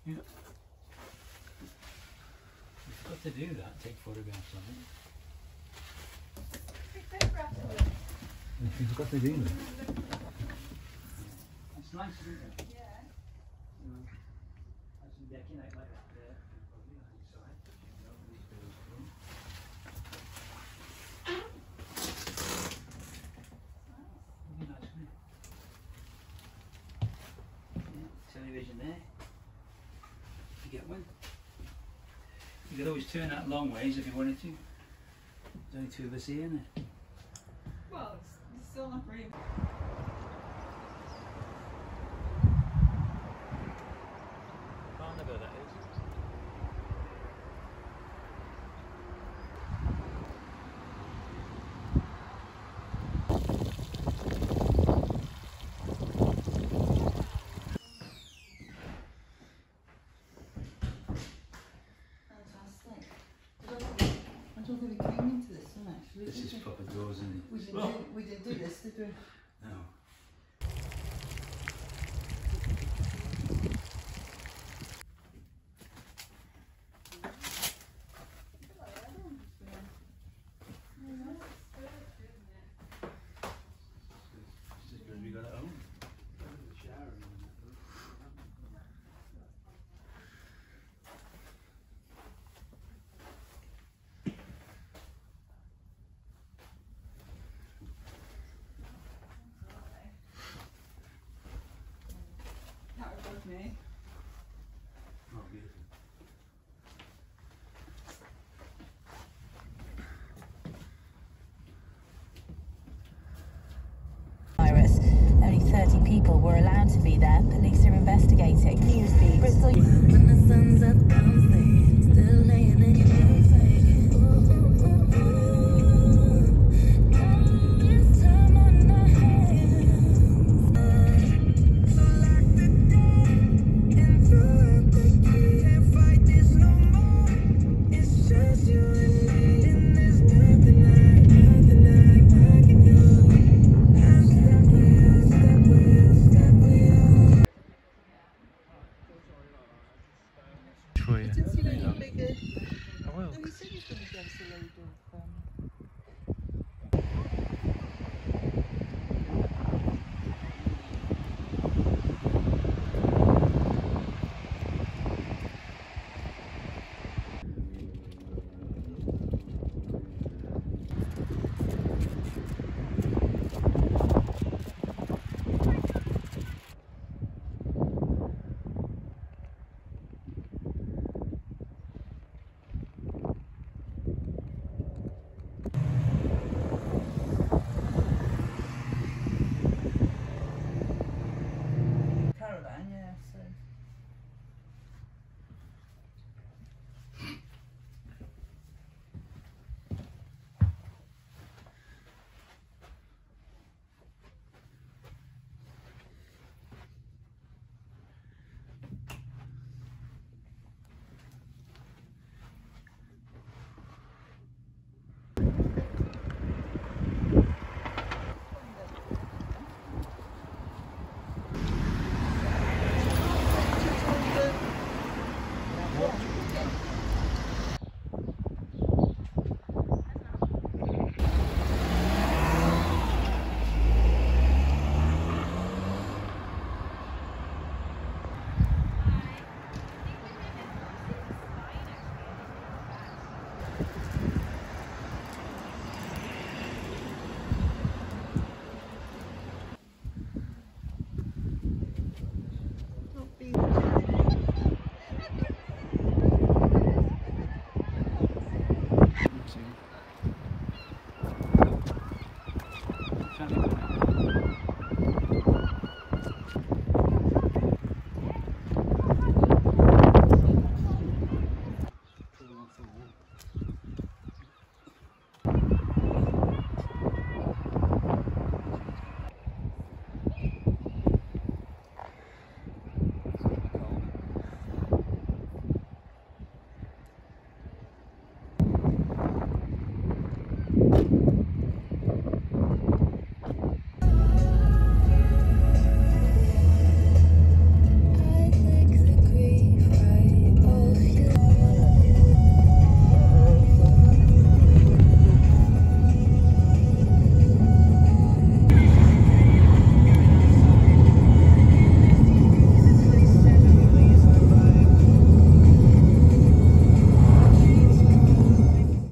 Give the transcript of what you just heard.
Yeah. You've got to do that, take photographs of it. You've got to do that. It's nice, isn't it? Yeah. Actually decking out like that there. Probably on the side. These doors through. Really nice, isn't it? Yeah, television there. You get one. You could always turn that long ways if you wanted to. There's only two of us here, isn't there? Well, it's still not room. Carnival, that is. Fantastic. I don't think we came into this one actually. This is proper doors, isn't it? We didn't do this, did we? No. It's just because we got it home. That was with me. Oh, beautiful. Virus. Only 30 people were allowed to be there. Police are investigating. Newsbeat. Bristol. When the sun's up, I'm still laying in your For you. Didn't see any bigger. I will. No, he said he was going to get us a load of